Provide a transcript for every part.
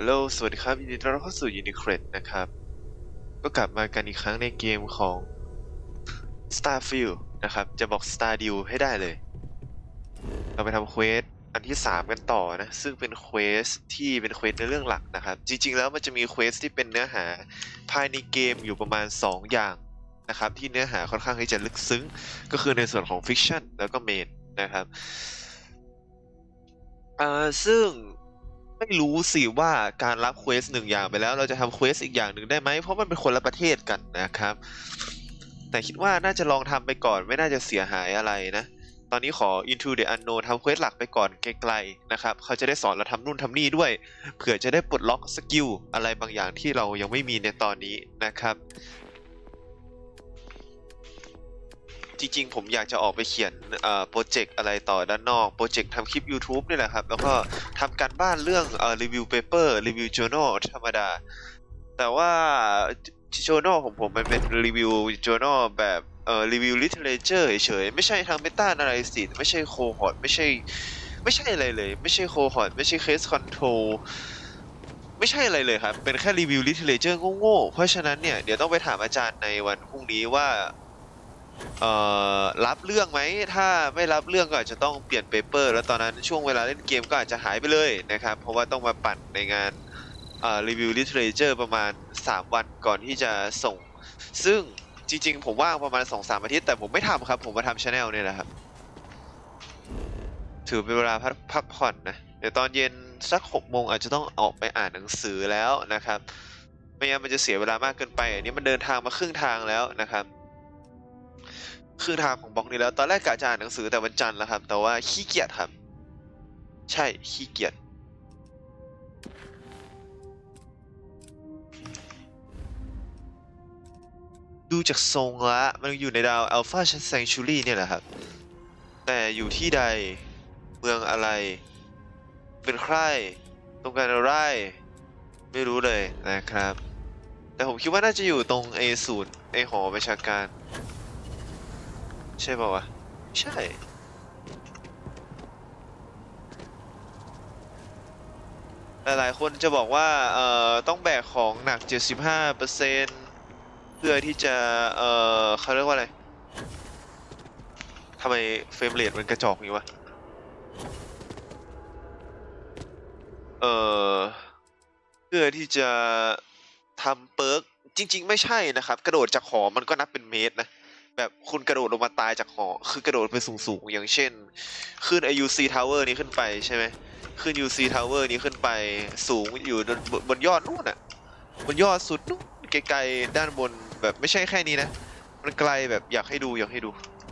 ฮัลโหลสวัสดีครับยินดีต้อนรับเข้าสู่ Unicred นะครับก็กลับมากันอีกครั้งในเกมของ Starfield นะครับจะบอก Stardew ให้ได้เลยเราไปทำเควสอันที่3กันต่อนะซึ่งเป็นเควสที่เป็นเควสในเรื่องหลักนะครับจริงๆแล้วมันจะมีเควสที่เป็นเนื้อหาภายในเกมอยู่ประมาณ2อย่างนะครับที่เนื้อหาค่อนข้างที่จะลึกซึ้งก็คือในส่วนของ Fiction แล้วก็ Main นะครับซึ่งไม่รู้สิว่าการรับเควสหนึ่งอย่างไปแล้วเราจะทำเควสอีกอย่างหนึ่งได้ไหมเพราะมันเป็นคนละประเทศกันนะครับแต่คิดว่าน่าจะลองทำไปก่อนไม่น่าจะเสียหายอะไรนะตอนนี้ขอ Into the Unknown ทำเควสหลักไปก่อนไกลๆนะครับเขาจะได้สอนเราทำนู่นทำนี่ด้วยเผื่อจะได้ปลดล็อกสกิลอะไรบางอย่างที่เรายังไม่มีในตอนนี้นะครับจริงๆผมอยากจะออกไปเขียนโปรเจกต์อะไรต่อด้านนอกโปรเจกต์ทำคลิป YouTube นี่แหละครับแล้วก็ทำการบ้านเรื่องรีวิวเปเปอร์รีวิว journal ธรรมดาแต่ว่า journal ของผมมันเป็นรีวิว journal แบบรีวิว literature เฉยๆไม่ใช่ทาง meta analysis ไม่ใช่ cohort ไม่ใช่อะไรเลยไม่ใช่ cohort ไม่ใช่ case control ไม่ใช่อะไรเลยครับเป็นแค่รีวิว literature โง่ๆเพราะฉะนั้นเนี่ยเดี๋ยวต้องไปถามอาจารย์ในวันพรุ่งนี้ว่า รับเรื่องไหมถ้าไม่รับเรื่องก็อาจจะต้องเปลี่ยนเปเปอร์แล้วตอนนั้นช่วงเวลาเล่นเกมก็อาจจะหายไปเลยนะครับเพราะว่าต้องมาปั่นในงานรีวิวลิเทเรเจอร์ประมาณ3วันก่อนที่จะส่งซึ่งจริงๆผมว่างประมาณ2-3 อาทิตย์แต่ผมไม่ทำครับผมมาทำชาแนลเนี่ยแหละครับถือเป็นเวลาพักผ่อนนะเดี๋ยวตอนเย็นสัก6 โมงอาจจะต้องออกไปอ่านหนังสือแล้วนะครับไม่งั้นมันจะเสียเวลามากเกินไปอันนี้มันเดินทางมาครึ่งทางแล้วนะครับครึ่งทางของบล็อกนี้แล้วตอนแรกกะจะอ่านหนังสือแต่วันจันทร์แล้วครับแต่ว่าขี้เกียจครับใช่ขี้เกียจดูจากทรงละมันอยู่ในดาวอัลฟาแซงชูรี่เนี่ยแหละครับแต่อยู่ที่ใดเมืองอะไรเป็นใครต้องการอะไรไม่รู้เลยนะครับแต่ผมคิดว่าน่าจะอยู่ตรง A0ไอหอประชาการใช่ป่าวะใช่หลายๆคนจะบอกว่าต้องแบกของหนัก75%เพื่อที่จะเขาเรียกว่าอะไรทำไมเฟรมเรทมันกระจอกอย่างนี้วะเอ่อเพื่อที่จะทำเปิร์กจริงๆไม่ใช่นะครับกระโดดจากหอมันก็นับเป็นเมตรนะแบบคุณกระโดดลงมาตายจากหอคือกระโดดไปสูงๆอย่างเช่นขึ้นไอ UC Tower นี้ขึ้นไปใช่ไหมขึ้น UC Tower นี้ขึ้นไปสูงอยู่บนยอดนู่นอ่ะบนยอดสุดนู่นไกลๆด้านบนแบบไม่ใช่แค่นี้นะมันไกลแบบอยากให้ดู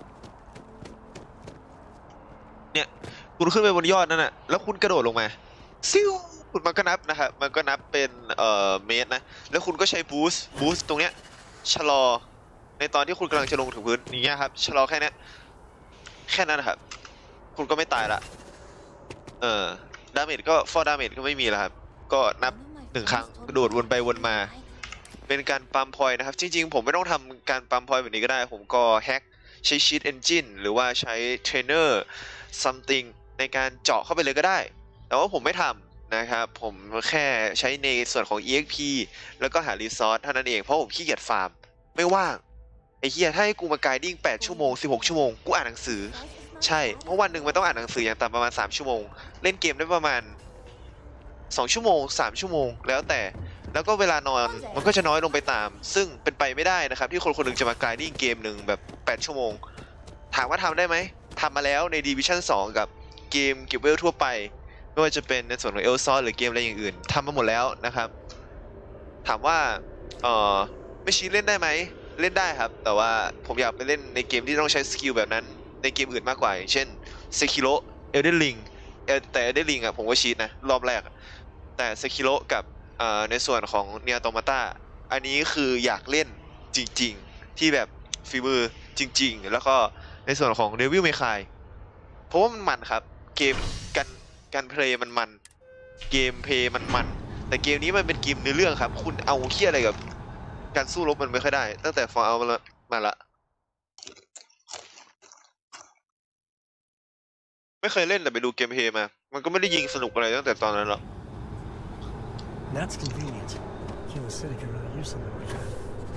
เนี่ยคุณขึ้นไปบนยอดนั่นน่ะแล้วคุณกระโดดลงมาซิวคุณมันก็นับนะครับมันก็นับเป็นเมตรนะแล้วคุณก็ใช้บูสต์ตรงเนี้ยชะลอในตอนที่คุณกำลังจะลงถึงพื้นอย่างเงี้ยครับชะลอแค่นี้แค่นั้นนะครับคุณก็ไม่ตายละเออดาเมจก็ฟอร์ดาเมจก็ไม่มีแล้วครับก็นับ1 ครั้งกระโดดวนไปวนมาเป็นการปั๊มพอยต์นะครับจริงๆผมไม่ต้องทำการปั๊มพอยต์แบบนี้ก็ได้ผมก็แฮกใช้ชีตเอนจินหรือว่าใช้เทรนเนอร์ something ในการเจาะเข้าไปเลยก็ได้แต่ว่าผมไม่ทำนะครับผมแค่ใช้ในส่วนของ EXP แล้วก็หารีซอสเท่านั้นเองเพราะผมขี้เกียจฟาร์มไม่ว่างไอ้เหี้ยถ้าให้กูมาไกดิ้ง8 ชั่วโมง16 ชั่วโมงกูอ่านหนังสือใช่เพราะวันหนึ่งมันต้องอ่านหนังสืออย่างต่ำประมาณ3 ชั่วโมงเล่นเกมได้ประมาณ2 ชั่วโมง3 ชั่วโมงแล้วแต่แล้วก็เวลานอนมันก็จะน้อยลงไปตามซึ่งเป็นไปไม่ได้นะครับที่คนคนหนึ่งจะมาไกดิ้งเกมหนึ่งแบบ8 ชั่วโมงถามว่าทำได้ไหมทำมาแล้วใน Division 2กับเกมเก็บเวลทั่วไปไม่ว่าจะเป็นในส่วนของเอลซอสหรือเกมอะไรอย่างอื่นทำมาหมดแล้วนะครับถามว่าเออไม่ชี้เล่นได้ไหมเล่นได้ครับแต่ว่าผมอยากไปเล่นในเกมที่ต้องใช้สกิลแบบนั้นในเกมอื่นมากกว่าอย่างเช่น Sekiro Elden Ring แต่ Elden Ring อ่ะผมก็ชีตนะรอบแรกแต่ Sekiro กับในส่วนของ Nier Automata อันนี้คืออยากเล่นจริงๆที่แบบฝีมือจริงๆแล้วก็ในส่วนของ Devil May Cry เพราะว่ามันครับเกมการการเพลย์มันเกมเพลย์มันแต่เกมนี้มันเป็นเกมเนื้อเรื่องครับคุณเอาเคี้ยอะไรกับการสู้รบมันไม่ค่อยได้ตั้งแต่ Fallout มาละไม่เคยเล่นแต่ไปดูเกมเพลย์มามันก็ไม่ได้ยิงสนุกอะไรตั้งแต่ตอนนั้นหรอก That's convenient. Kayla City could really use something like that.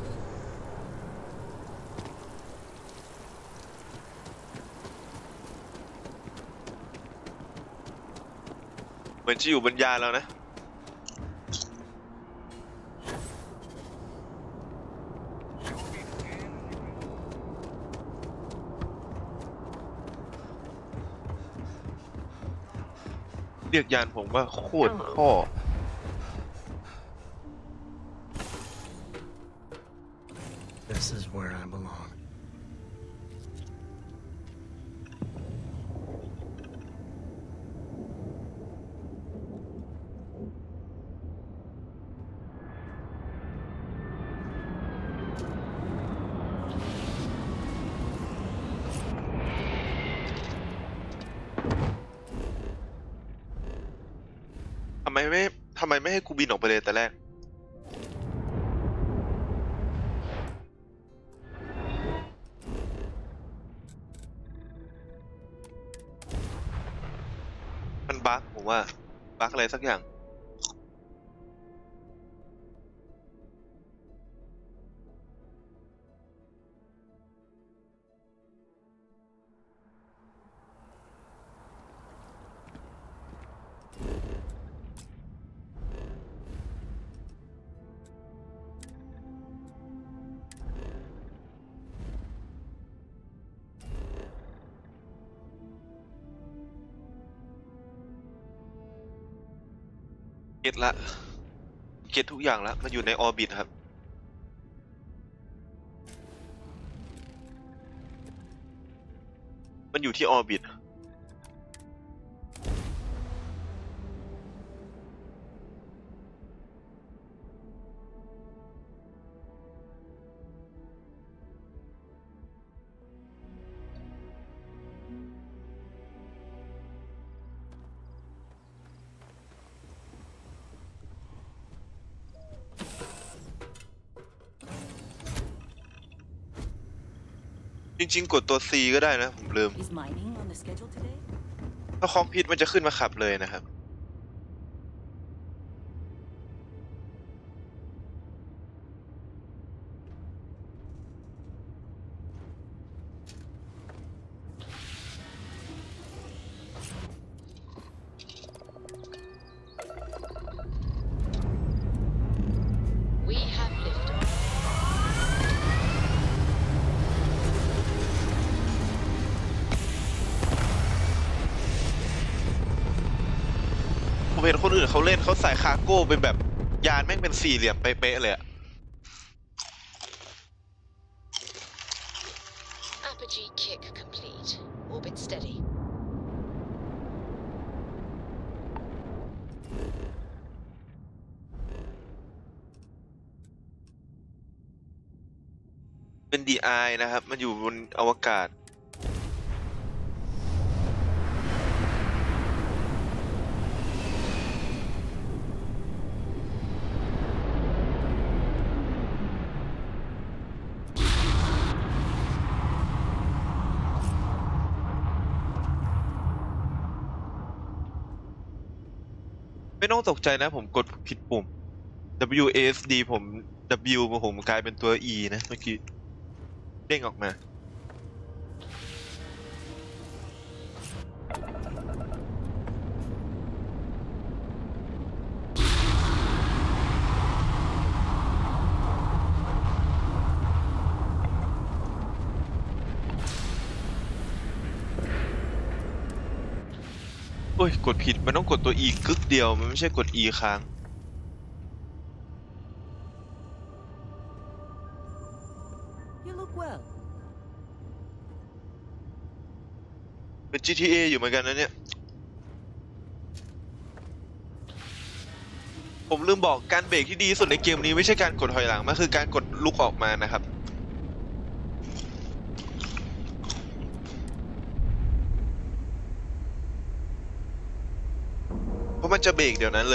เหมือนจะอยู่บนยานแล้วนะเรียกยานผมว่าโคตรพ่อ This is where I belong. ทำไมไม่ให้กูบินออกไปเลยแต่แรกมันบั๊กผมว่าบั๊กอะไรสักอย่างเก็ตละเก็ตทุกอย่างละมันอยู่ในออร์บิทครับมันอยู่ที่ออร์บิทจริงๆกดตัว C ก็ได้นะผมลืม Is mining on the schedule today? ถ้าคอมพิวต์มันจะขึ้นมาขับเลยนะครับผมเห็นคนอื่นเขาเล่นเขาใส่คาร์โก้เป็นแบบยานแม่งเป็นสี่เหลี่ยมเป๊ะๆเลยอะ Apogee kick complete. Orbit steady. เป็น DI นะครับ มันอยู่บนอวกาศไม่ต้องตกใจนะผมกดผิดปุ่ม WASD ผม W ผมกลายเป็นตัว E นะเมื่อกี้เด้งออกมาโอ้ยกดผิดมันต้องกดตัว E กึกเดียวมันไม่ใช่กด E ค้าง You look well. เป็น GTA อยู่เหมือนกันนะเนี่ยผมลืมบอกการเบรกที่ดีที่สุดในเกมนี้ไม่ใช่การกดถอยหลังมันคือการกดลุกออกมานะครับเพราะมันจะเบรกเดี๋ยวนั้นเลย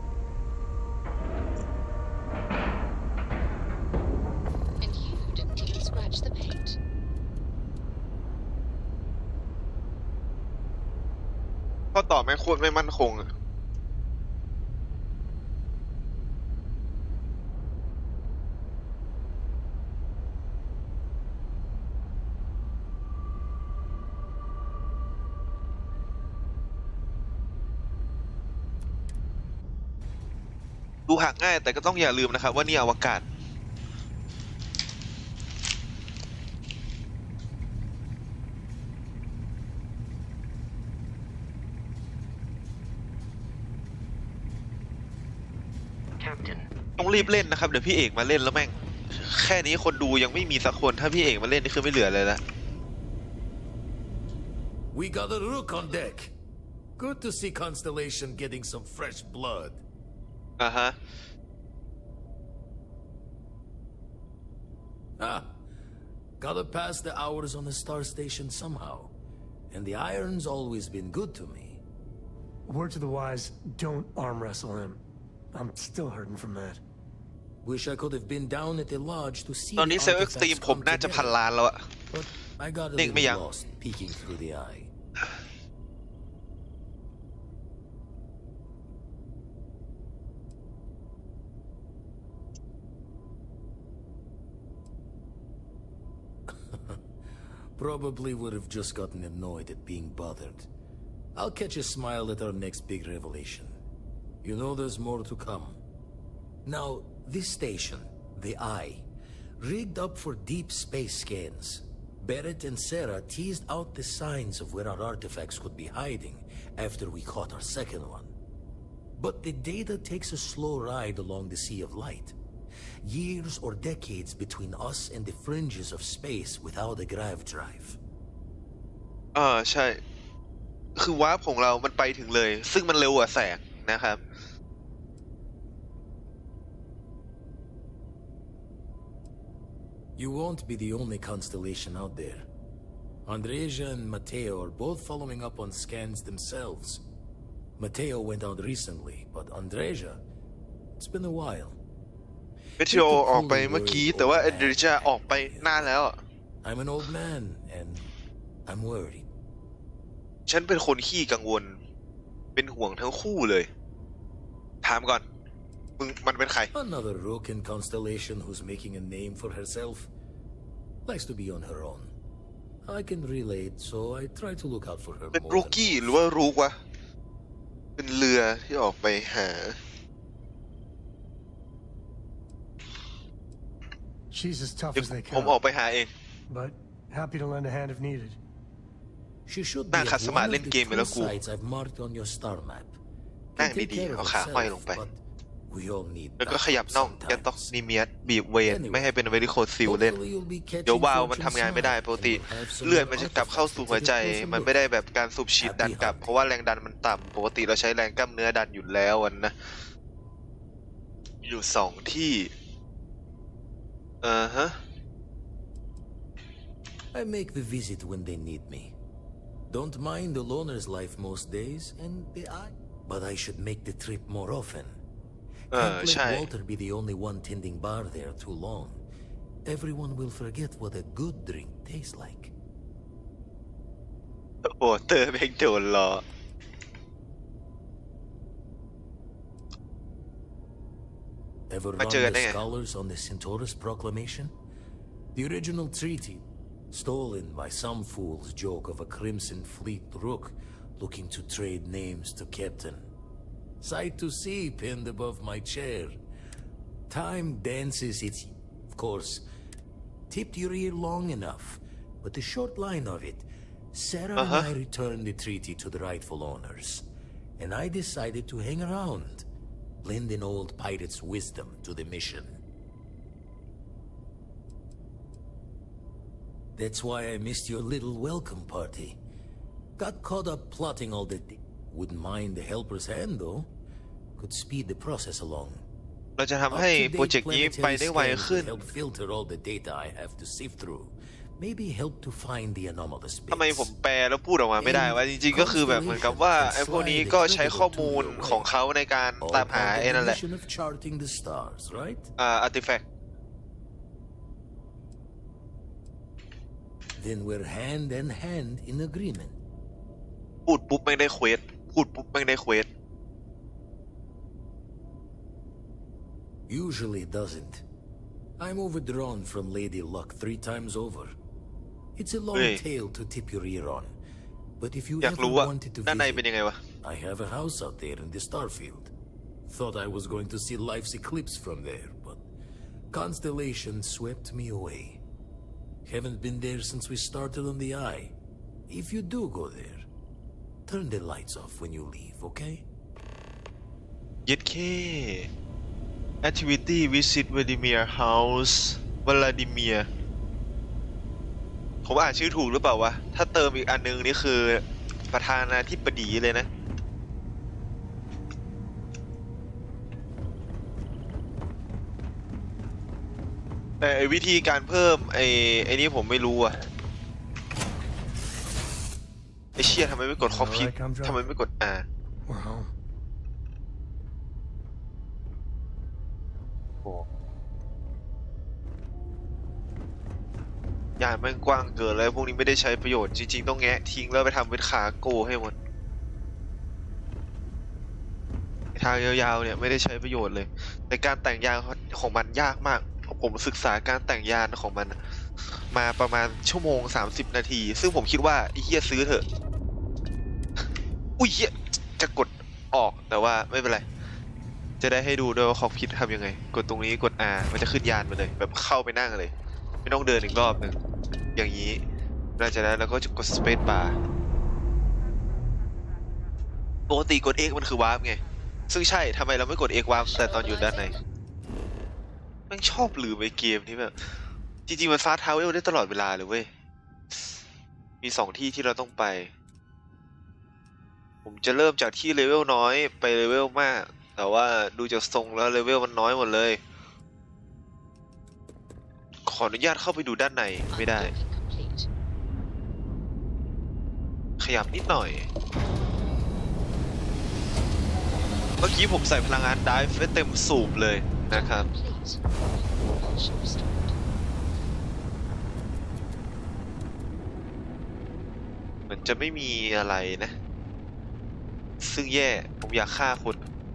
And you didn't even scratch the paint. ข้อต่อแม่งโคตรไม่มั่นคงอะดูหักง่ายแต่ก็ต้องอย่าลืมนะครับว่านี่อวกาศ ต้องรีบเล่นนะครับเดี๋ยวพี่เอกมาเล่นแล้วแม่งแค่นี้คนดูยังไม่มีสักคนถ้าพี่เอกมาเล่นนี่คือไม่เหลือเลยละ We got a rook on deck. Good to see Constellation getting some fresh blood. ฮะ Gotta pass the hours on the star station somehow. And the iron's always been good to me. Word to the wise, don't arm wrestle him. I'm still hurting from that. Wish I could have been down at the lodge to see ตอนนี้ the เซลล์เอ็กซ์ตรีม artifacts ผม come น่าจะพัน together. ล้านแล้วอะ But I got a เด็กไม่ยัง little lost peeking through the eye. Probably would have just gotten annoyed at being bothered. I'll catch a smile at our next big revelation. You know there's more to come. Now, this station, the Eye, rigged up for deep space scans. Barrett and Sarah teased out the signs of where our artifacts could be hiding after we caught our second one. But the data takes a slow ride along the Sea of Light. Years or decades between us and the fringes of space without a grav drive. ใช่คือวาร์ปของเรามันไปถึงเลยซึ่งมันเร็วกว่าแสงนะครับ You won't be the only constellation out there. Andreja and Matteo are both following up on scans themselves. Matteo went out recently, but Andreja, it's been a while. เมทิโอออกไปเมื่อกี้แต่ว่าเอเดริจาออกไปนานแล้ว I'm an old man and I'm worried. ฉันเป็นคนขี้กังวลเป็นห่วงทั้งคู่เลยถามก่อนมันเป็นใคร Another rook in Constellation who's making a name for herself. Likes to be on her own. I can relate, so I try to look out for her เป็น more รู than กี้หรือว่ารูกวะเป็นเรือที่ออกไปหา She's as tough เดี๋ยว as they ผมออก come, ไปหาเอง but happy to lend a hand if needed. She should be น่าขัด at สมา one ธิเล่ of น the เกมไปแล้ว two กู sites I've marked on your star map. นั่ง Can take ดี care ๆ of เอาขาห้อยลง herself, ไป but we all need แล้วก็ backup ขยับน่องยันต้อง sometimes. นิเมียสบีบเวทไม่ให้เป็นเวริโคซิลเล่น Hopefully you'll be เดี๋ยว catching วาล์วมัน fortunes ทำงานไม่ได้ tonight, ปกติ and we'll have some เลือด more มันจะกลับเข้า artifacts สู่ to หัว take a ใจ closer มัน look. ไม่ได้แบบการสูบฉีดดันกลับ Happy เพราะว่าแรงดันมันต่ำปกติเราใช้แรงกล้ามเนื้อดันอยู่แล้วนะอยู่2 ที่ฮะ I make the visit when they need me. Don't mind the loner's life most days, and the eye. But I should make the trip more often. Can't let ใช่ Walter be the only one tending bar there too long. Everyone will forget what a good drink tastes like. โอ้เตอร์แม่งโดนล้อ Ever Ma run c'era the ne- scholars on the Centaurus Proclamation? The original treaty, stolen by some fool's joke of a Crimson Fleet rook looking to trade names to Captain. Sight to see pinned above my chair. Time dances its... Of course, tipped your ear long enough, but the short line of it, Sarah and I returned the treaty to the rightful owners, and I decided to hang around, lend an old pirate's wisdom to the mission. That's why I missed your little welcome party. Got caught up plotting all the... Wouldn't mind the helper's hand, though. Could speed the process along. เราจะทำให้โปรเจกต์นี้ไปได้ไวขึ้น Help filter all the data I have to sift through. Maybe help to find the anomalous ทำไม bits. ผมแปลแล้วพูดออกมาไม่ได้ว่าจริงๆก็คือแบบเหมือนกับว่าไอ้พวกนี้ก็ใช้ข้อมูลของเขาในการ All ตามหา part of ไอ้ the นั่นแหละ mission of charting the stars, right? อาร์ติแฟกต์ Then we're hand in hand in agreement. พูดปุ๊บไม่ได้เควสพูดปุ๊บไม่ได้เควส Usually it doesn't. I'm overdrawn from Lady Luck 3 times over. It's a long Hey. tale to tip your ear on. But if you อยาก ever รู้ว่า wanted to ด้านในเป็น visit, ยังไงวะ I have a house out there in the Starfield. Thought I was going to see life's eclipse from there, but Constellation swept me away. Haven't been there since we started on the Eye. If you do go there, turn the lights off when you leave, okay? เย็ดเค Activity Visit Vladimir House วลาดิเมียร์ผมอ่านชื่อถูกหรือเปล่าวะ ถ้าเติมอีกอันนึงนี่คือประธานาธิบดีเลยนะ แต่วิธีการเพิ่มไอ้นี่ผมไม่รู้อะไอ้เชี่ยทำไมไม่กดคอปปี้ทำไมไม่กด We're home. โอ้ยานมันกว้างเกินเลยพวกนี้ไม่ได้ใช้ประโยชน์จริงๆต้องแงะทิ้งแล้วไปทำเป็นขาโก้ให้หมดทางยาวๆเนี่ยไม่ได้ใช้ประโยชน์เลยแต่การแต่งยานของมันยากมากผมศึกษาการแต่งยานของมันมาประมาณชั่วโมง30นาทีซึ่งผมคิดว่าไอ้เหี้ยซื้อเถอะอุ้ยเหี้ยจะกดออกแต่ว่าไม่เป็นไรจะได้ให้ดูด้วยว่าคอกพิททำยังไงกดตรงนี้กด R มันจะขึ้นยานมาเลยแบบเข้าไปนั่งเลยไม่ต้องเดินอีกรอบหนึ่งอย่างนี้หลังจากนั้นเราก็จะกด Space Bar ปกติกด X มันคือวาร์ปไงซึ่งใช่ทำไมเราไม่กด X วาร์ปแต่ตอนอยู่ด้านในแม่งชอบลืมไอ้เกมที่แบบจริงๆมันฟาสต์ทราเวลได้ตลอดเวลาเลยเว้ยมี2ที่ที่เราต้องไปผมจะเริ่มจากที่เลเวลน้อยไปเลเวลมากแต่ว่าดูจากทรงแล้วเลเวลมันน้อยหมดเลยขออนุญาตเข้าไปดูด้านในไม่ได้ Complete. ขยับนิดหน่อยเมื่อกี้ผมใส่พลังงานไดฟ์ไว้เต็มสูบเลยนะครับ Complete. Propulsion restored. เหมือนจะไม่มีอะไรนะ ซึ่งแย่ผมอยากฆ่าคุณ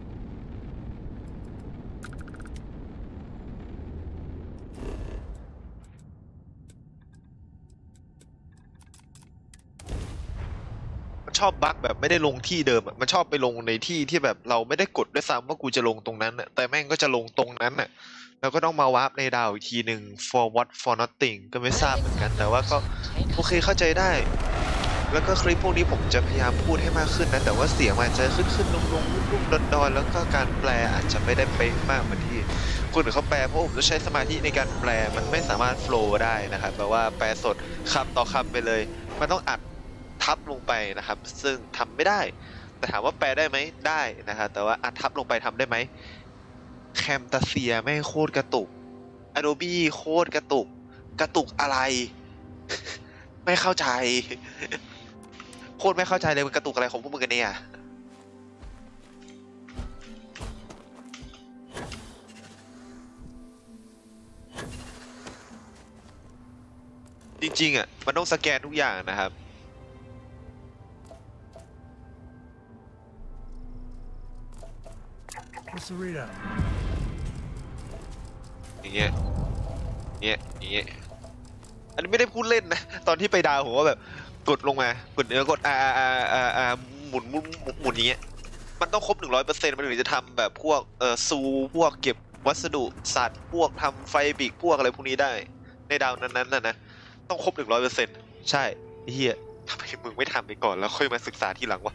มันชอบบั๊กแบบไม่ได้ลงที่เดิมอะมันชอบไปลงในที่ที่แบบเราไม่ได้กดด้วยซ้ำว่ากูจะลงตรงนั้นอะแต่แม่งก็จะลงตรงนั้นอะแล้วก็ต้องมาวาร์ปในดาวอีกทีหนึ่ง for what for nothing ก็ไม่ทราบเหมือนกันแต่ว่าก็โอเคเข้าใจได้ แล้วก็คลิปพวกนี้ผมจะพยายามพูดให้มากขึ้นนะแต่ว่าเสียงมันจะขึ้นลงรุ่มดอนแล้วก็การแปลอาจจะไม่ได้เป๊ะมากเหมือนที่คนอื่นเขาแปลเพราะผมจะใช้สมาธิในการแปลมันไม่สามารถโฟลว์ได้นะครับแปลว่าแปลสดคำต่อคำไปเลยมันต้องอัดทับลงไปนะครับซึ่งทำไม่ได้แต่ถามว่าแปลได้ไหมได้นะครับแต่ว่าอัดทับลงไปทำได้ไหมแคมตาเซียแม่งโคตรกระตุก Adobe โคตรกระตุกอะไร ไม่เข้าใจโคตรไม่เข้าใจเลยมันกระตุกอะไรของพวกมึงกันเนี่ยจริงๆอ่ะมันต้องสแกนทุกอย่างนะครับอย่างเงี้ยอันนี้ไม่ได้พูดเล่นนะตอนที่ไปดาวผมว่าแบบกดลงมากดกดหมุนอย่างเงี้ยมันต้องครบ 100% มันถึงจะทำแบบพวกซูพวกเก็บวัสดุสัตว์พวกทำไฟบิกพวกอะไรพวกนี้ได้ในดาวนั้นๆนะต้องครบ 100% ใช่เฮียทำไมมึงไม่ทำไปก่อนแล้วค่อยมาศึกษาทีหลังวะ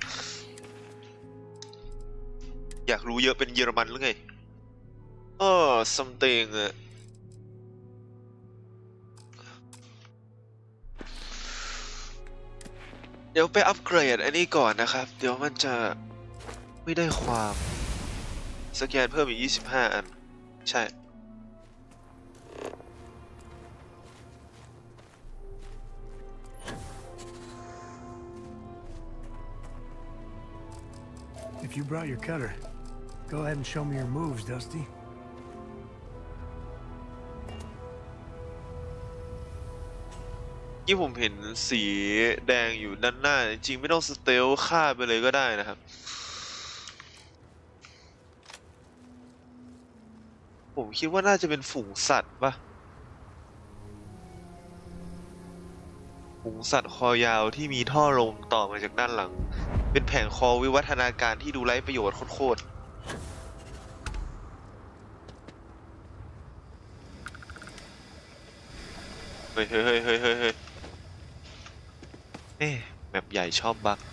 อยากรู้เยอะเป็นเยอรมันหรือไงsomething เดี๋ยวไปอัปเกรดอันนี้ก่อนนะครับเดี๋ยวมันจะไม่ได้ความสแกนเพิ่มอีก25 อันใช่ If you brought your cutter, go ahead and show me your moves, Dusty. ที่ผมเห็นสีแดงอยู่ด้านหน้าจริงไม่ต้องสเตลฆ่าไปเลยก็ได้นะครับผมคิดว่าน่าจะเป็นฝูงสัตว์ปะฝูงสัตว์คอยาวที่มีท่อลมต่อมาจากด้านหลังเป็นแผงคอวิวัฒนาการที่ดูไร้ประโยชน์โคตรฮ้ยเฮ้ยเฮ้ยเฮ้ยเฮ้ยเฮ้ยเอ๊ะแบบใหญ่ชอบบัก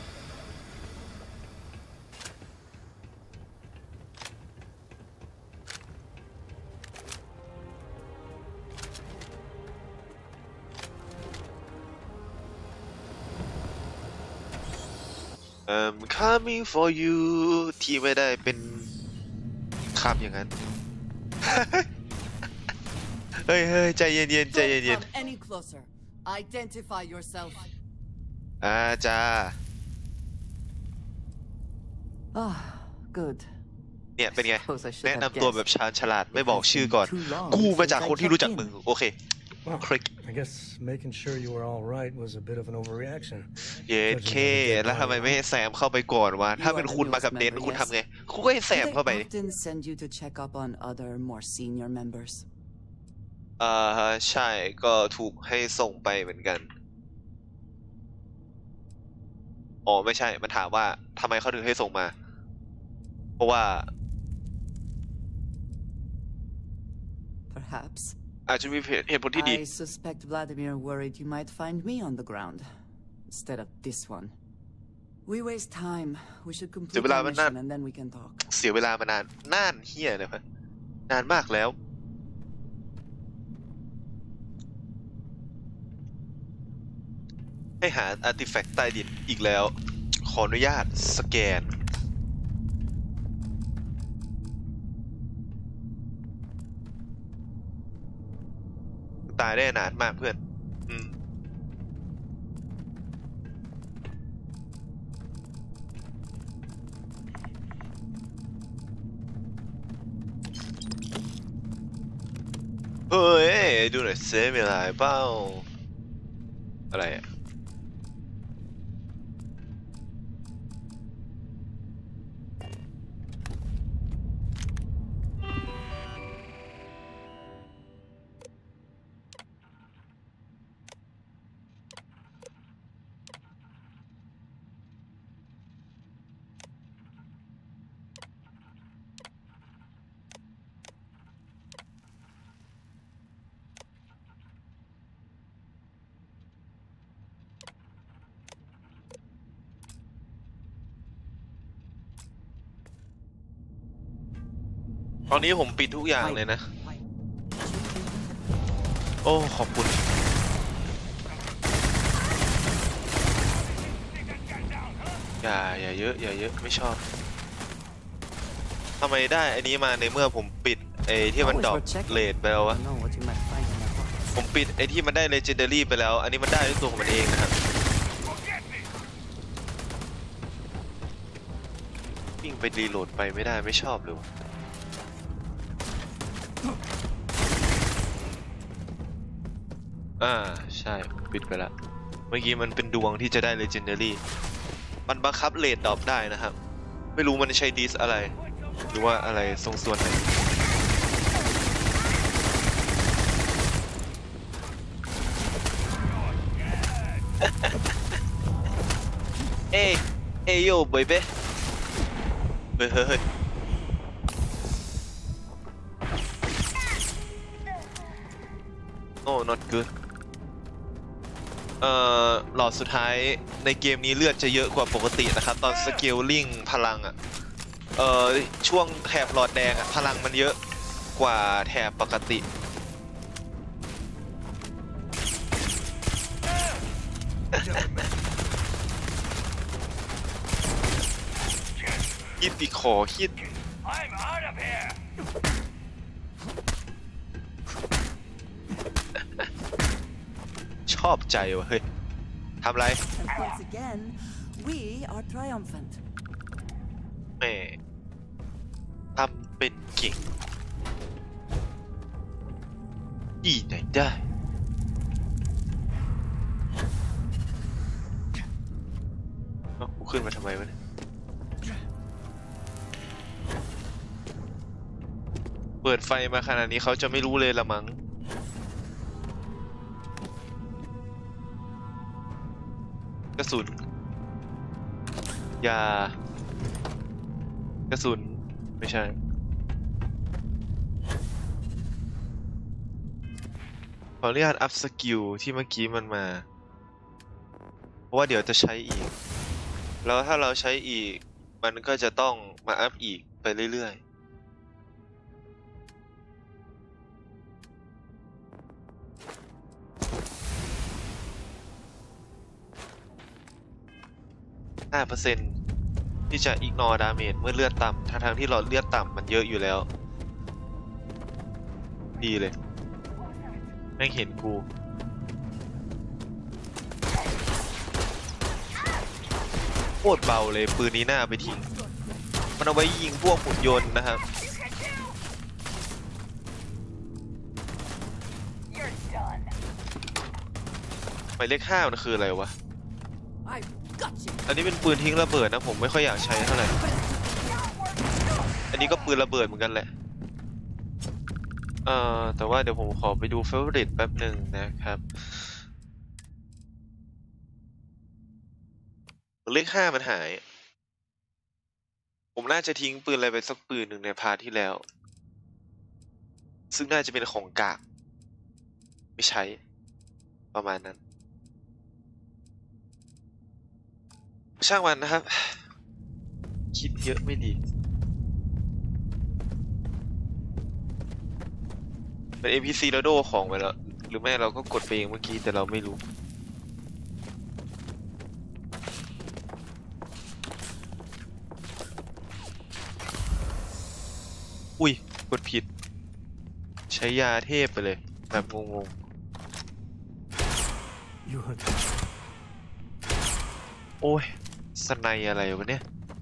coming for you ที่ไม่ได้เป็นคำอย่างนั้น เฮ้ยเฮ้ยใจเย็นๆใจเย็น Don't come any closer. Identify yourself. จ้า Ah, good. เนี่ยเป็นไง Suppose I should แนะ have นำตัว guessed. แบบชาญฉลาดไม่บอกชื่อก่อน Too long กูมาจาก since I คนที่รู้จัก checked มึง in. โอเค Well, คลิก I guess making sure you were all right was a bit of an overreaction. เย็ดเคแล้วทำไมไม่ให้แซมเข้าไปก่อนวะถ้าเป็นคุณมากับเน้นคุณทำไงคุณก็ให้แซ Do ม they เข้าไป often send you to check up on other, more senior members? ใช่ก็ถูกให้ส่งไปเหมือนกันอ๋อไม่ใช่มันถามว่าทำไมเขาถึงให้ส่งมาเพราะว่า Perhaps. อาจจะมีเหตุผลที่ดี I suspect Vladimir worried you might find me on the ground instead of this one. We waste time. We should complete our mission and then we can talk. เสียเวลามานานนานเฮียเลยพะนานมากแล้วให้หาอาร์ติแฟกต์ใต้ดินอีกแล้วขออนุญาตสแกนตายได้นานมากเพื่อนเฮ้ยดูหน่อยเซมีอะไรเปล่าอะไรอ่ะตอนนี้ผมปิดทุกอย่างเลยนะ โอ้ขอบคุณอย่าเยอะอย่าเยอะไม่ชอบทำไมได้อันนี้มาในเมื่อผมปิดไอ้ที่มันดรอปเลทไปแล้ววะ Know what you might find in that box. ผมปิดไอ้ที่มันได้ Legendary ไปแล้วอันนี้มันได้ด้วยตัวของมันเองนะครับวิ่งไปรีโหลดไปไม่ได้ไม่ชอบเลยวะใช่ปิดไปแล้วเมื่อกี้มันเป็นดวงที่จะได้ Legendary มันบังคับเลทดรอปได้นะครับไม่รู้มันใช้ดิสอะไรหรือว่าอะไรทรงส่วนไหนเอ้ยโย่เบย์เฮ้ยโอ้ not good หลอดสุดท้ายในเกมนี้เลือดจะเยอะกว่าปกตินะครับตอนสเกลลิ่งพลังช่วงแถบหลอดแดงพลังมันเยอะกว่าแถบปกติคิดอีกขอคิดชอบใจวะเฮ้ยทำไร And once again, we are triumphant. แม่ทำเป็นเก่งที่ไหนได้กูขึ้นมาทำไมวะเนี่ยเปิดไฟมาขนาดนี้เขาจะไม่รู้เลยละมั้งกระสุนยากระสุนไม่ใช่ขอออนุญาตอัพสกิลที่เมื่อกี้มันมาเพราะว่าเดี๋ยวจะใช้อีกแล้วถ้าเราใช้อีกมันก็จะต้องมาอัพอีกไปเรื่อยๆ5%ที่จะ ignore damage เมื่อเลือดต่ำทั้งที่เราเลือดต่ำมันเยอะอยู่แล้วดีเลยแม่งเห็นกูโคตรเบาเลยปืนนี้หน้าไปทิ้งมันเอาไว้ยิงพวกหุ่นยนต์นะครับหมายเลข5มันคืออะไรวะอันนี้เป็นปืนทิ้งระเบิดนะผมไม่ค่อยอยากใช้เท่าไหร่อันนี้ก็ปืนระเบิดเหมือนกันแหละแต่ว่าเดี๋ยวผมขอไปดู favorite แป๊บหนึ่งนะครับเลข5มันหายผมน่าจะทิ้งปืนอะไรไปสักปืนหนึ่งในพาร์ทที่แล้วซึ่งน่าจะเป็นของกากไม่ใช้ประมาณนั้นช่างมันนะครับคิดเยอะไม่ดีเป็น NPC แล้วโดของไปแล้วหรือไม่เราก็กดไปเองเมื่อกี้แต่เราไม่รู้อุ้ยกดผิดใช้ยาเทพไปเลยแบบงงๆโอ้ยสไนอะไรวะเนี่ย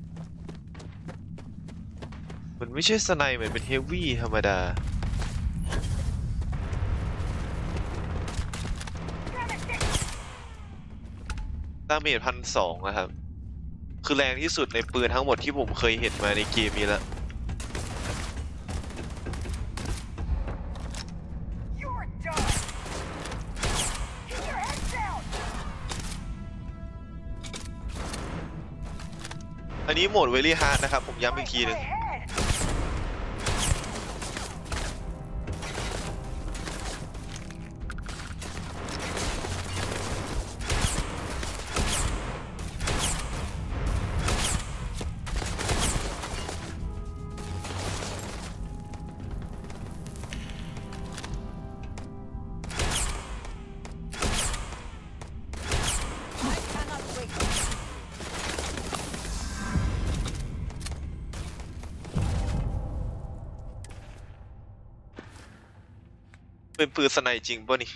มันไม่ใช่สไนเหมือนเป็นเฮฟวี่ธรรมดาดาเมจ1,200นะครับคือแรงที่สุดในปืนทั้งหมดที่ผมเคยเห็นมาในเกมนี้แล้วอันนี้โหมด Very Hard นะครับผมย้ำอีกทีหนึ่งเป็นปืนสไนจริงป่ะนี่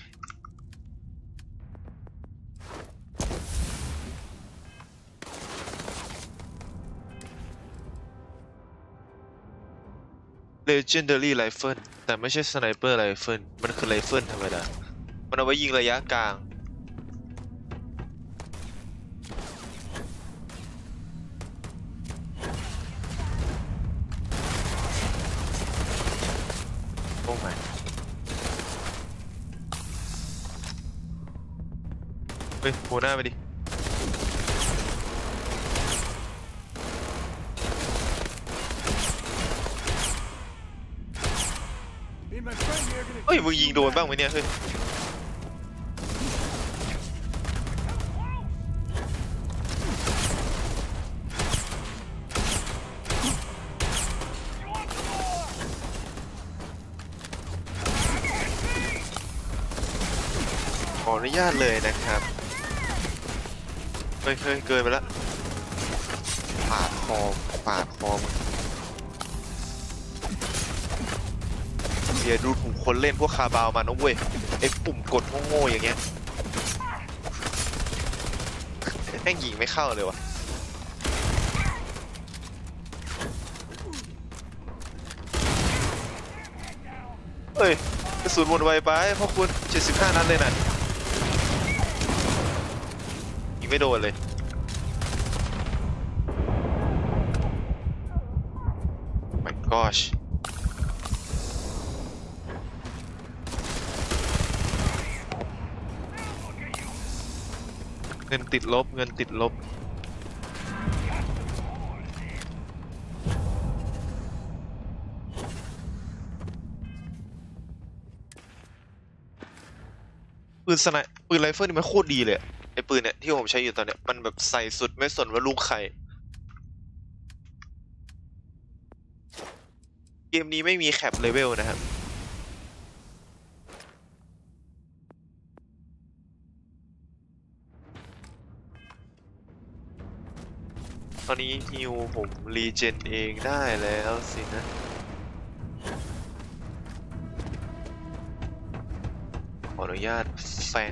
Legendary Rifle แต่ไม่ใช่ Sniper Rifle มันคือไรเฟิลธรรมดามันเอาไว้ยิงระยะกลางโอ้ my เฮ้ยโผล่หน้าไปดิเฮ้ยมึงยิงโดนบ้างไหมเนี่ยเฮ้ยขออนุญาตเลยนะครับเฮ้ยเกินไปแล้วปาดคอมึงเดี๋ยวดูถูกคนเล่นพวกคาบาวมานะเว้ยไอ้ปุ่มกดโง่ๆอย่างเงี้ยแม่งยิงไม่เข้าเลยวะเอ้ยกระสุนหมดไวไปเพราะคุณ75 นัดเลยนะยิงไม่โดนเลยmy gosh เงินติดลบปืนไรเฟิลนี่มันโคตรดีเลยไอ้ปืนเนี่ยที่ผมใช้อยู่ตอนเนี้ยมันแบบใส่สุดไม่สนว่าลูกใครเกมนี้ไม่มีแคปเลเวลนะครับตอนนี้ฮิวผมรีเจนเองได้แล้วสินะขออนุญาตแฟง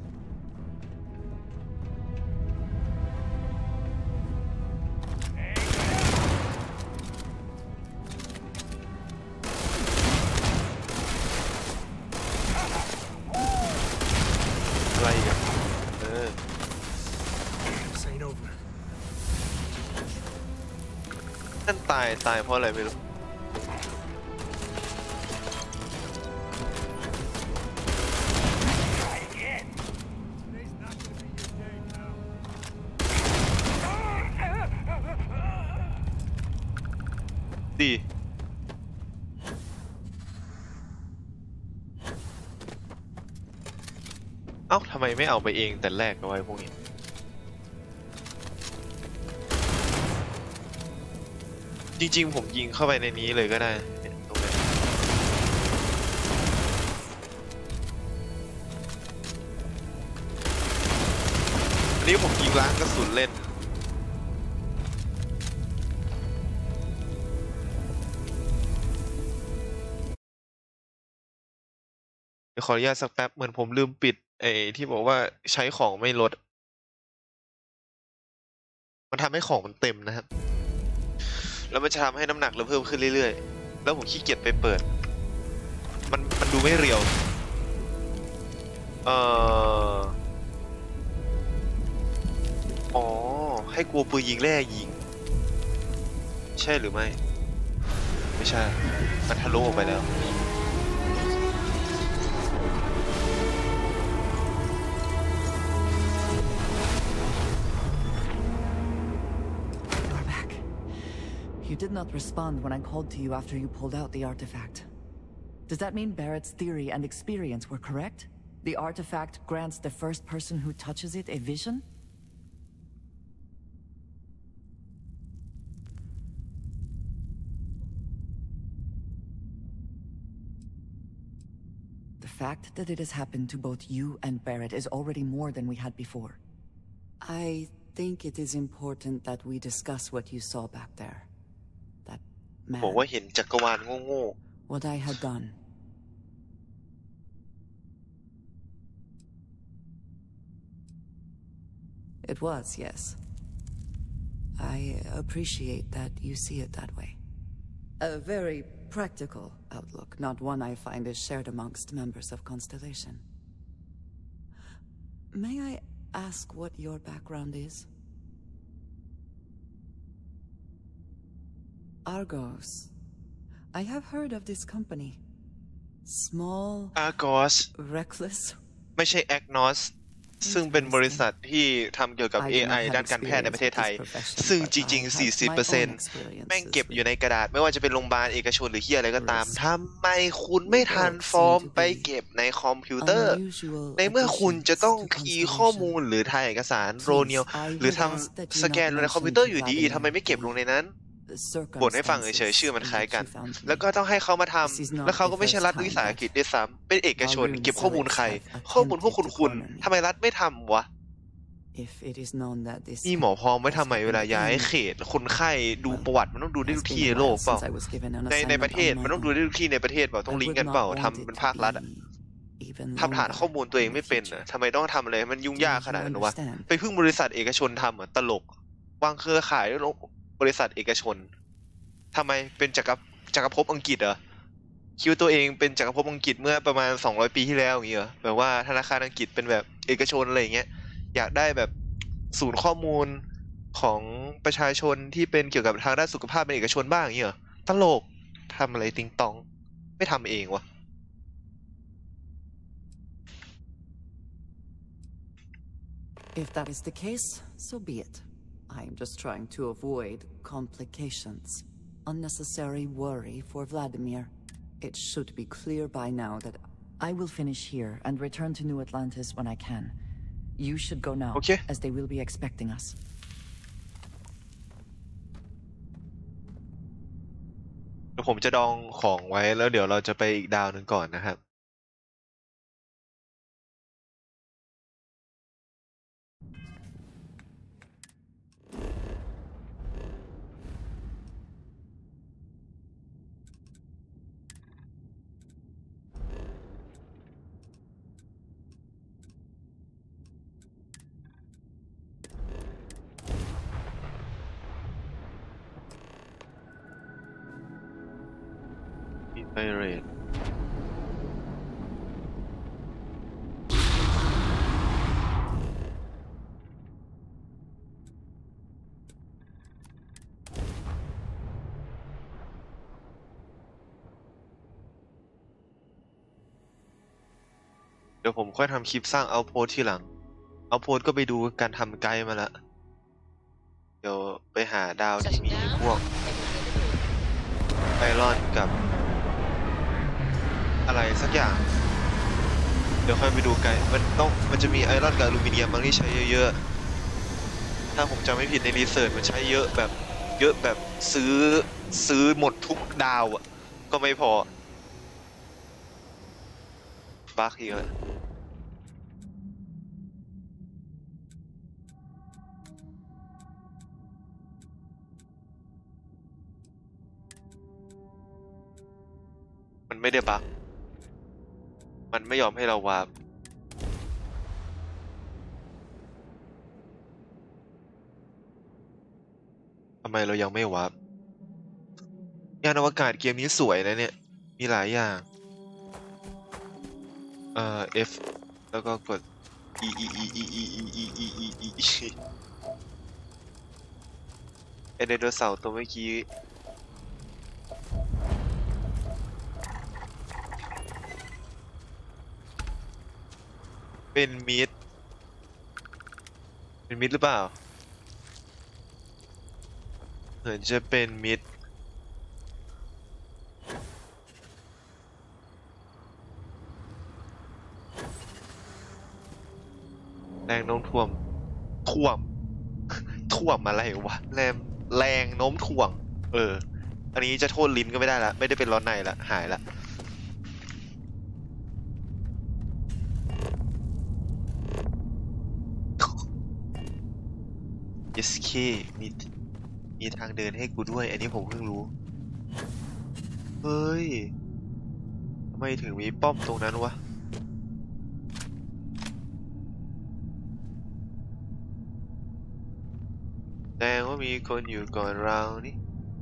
อะไรกันนั่นตายเพราะอะไรไม่รู้ดีเอ้าทำไมไม่เอาไปเองแต่แรกเอาไว้พวกนี้จริงๆผมยิงเข้าไปในนี้เลยก็ได้ตรงนี้อันนี้ผมยิงล้างกระสุนเล่นเดี๋ยวขออนุญาตสักแป๊บเหมือนผมลืมปิดไอ้ที่บอกว่าใช้ของไม่ลดมันทำให้ของมันเต็มนะครับแล้วมันจะทำให้น้ำหนักเราเพิ่มขึ้นเรื่อยๆแล้วผมขี้เกียจไปเปิดมันดูไม่เรียวอ๋อให้กลัวปืนยิงแร่ยิงใช่หรือไม่ไม่ใช่มันทะลุออกไปแล้ว You did not respond when I called to you after you pulled out the artifact. Does that mean Barrett's theory and experience were correct? The artifact grants the first person who touches it a vision? The fact that it has happened to both you and Barrett is already more than we had before. I think it is important that we discuss what you saw back there. Man, บอกว่าเห็นจักรวาลโง่ what I had done. It was, yes. I appreciate that you see it that way. A very practical outlook, not one I find is shared amongst members of Constellation. May I ask what your background is? Argos. I have heard of this company. Small, Argos reckless. ไม่ใช่ Agnos ซึ่งเป็นบริษัทที่ทำเกี่ยวกับ AI ด้านการแพทย์ในประเทศไทยซึ่งจริงๆ 40% แม่งเก็บอยู่ในกระดาษไม่ว่าจะเป็นโรงพยาบาลเอกชนหรือที่อะไรก็ตามทำไมคุณไม่ทันฟอร์มไปเก็บในคอมพิวเตอร์ในเมื่อคุณจะต้องคีย์ข้อมูลหรือถ่ายเอกสารโรเนียลหรือทำสแกนลงในคอมพิวเตอร์อยู่ดีทำไมไม่เก็บลงในนั้นบ่นให้ฟังเฉยๆชื่อมันคล้ายกันแล้วก็ต้องให้เขามาทำแล้วเขาก็ไม่ใช่รัฐวิสาหกิจด้วยซ้ำเป็นเอกชนเก็บข้อมูลใครข้อมูลพวกคุณทำไมรัฐไม่ทำวะมีหมอพร้อมไว้ทำไมเวลาย้ายเขตคนไข้ดูประวัติมันต้องดูได้ทุกที่ในโลกเปล่าในประเทศมันต้องดูได้ทุกที่ในประเทศเปล่าต้องลิงก์กันเปล่าทำเป็นภาครัฐอะทำฐานข้อมูลตัวเองไม่เป็นอะทำไมต้องทำอะไรมันยุ่งยากขนาดนั้นวะไปพึ่งบริษัทเอกชนทำอะตลกวางเครือข่ายบริษัทเอกชนทำไมเป็นจักรภพอังกฤษเหรอคิดว่าตัวเองเป็นจักรภพอังกฤษเมื่อประมาณ200 ปีที่แล้วอย่างเงี้ยแบบว่าธนาคารอังกฤษเป็นแบบเอกชนอะไรอย่างเงี้ยอยากได้แบบศูนย์ข้อมูลของประชาชนที่เป็นเกี่ยวกับทางด้านสุขภาพเป็นเอกชนบ้างอย่างเงี้ยตลกทำอะไรติงตองไม่ทำเองวะ If that is the case, so be it. I am just trying to avoid complications. Unnecessary worry for Vladimir. It should be clear by now that I will finish here and return to New Atlantis when I can. You should go now, Okay. as they will be expecting us. เดี๋ยวผมจะดองของไว้แล้วเดี๋ยวเราจะไปอีกดาวหนึ่งก่อนนะครับมีไพเรตเดี๋ยวผมค่อยทำคลิปสร้างเอาโพสทีหลังเอาโพสก็ไปดูการทำไกด์มาละเดี๋ยวไปหาดาวที่ Settle มี down. พวก Everyone in the room. ไอรอนกับอะไรสักอย่าง เดี๋ยวค่อยไปดูไกด์มันจะมีไอรอนกับอลูมิเนียมบางที่ใช้เยอะๆ ถ้าผมจำไม่ผิดในรีเสิร์ชมันใช้เยอะแบบซื้อหมดทุกดาวอ่ะ ก็ไม่พอบั๊กอีกแล้วมันไม่ได้บั๊กมันไม่ยอมให้เราวาร์ปทำไมเรายังไม่วาร์ปยานอวกาศเกมนี้สวยนะเนี่ย มีหลายอย่างF แล้วก็กด ไอไดโนเสาร์ตัวเมื่อกี้เป็นมิดหรือเปล่าเหมือนจะเป็นมิดแรงโน้มถ่วงอะไรวะแรงโน้มถ่วงอันนี้จะโทษลิ้นก็ไม่ได้ละไม่ได้เป็นร้อนในละหายละSK มีทางเดินให้กูด้วยอันนี้ผมเพิ่งรู้เฮ้ยทำไมถึงมีป้อมตรงนั้นวะแสดงว่ามีคนอยู่ก่อนเรานี่